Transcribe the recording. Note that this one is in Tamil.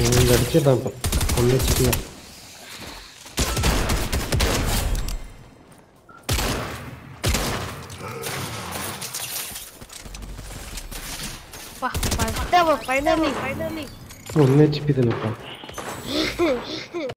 இங்க அடிச்சிடலாம் இப்போ. ஒன்று வச்சுக்கலாம். Finally. ஒன்று ஹெச்பி தானேப்பா.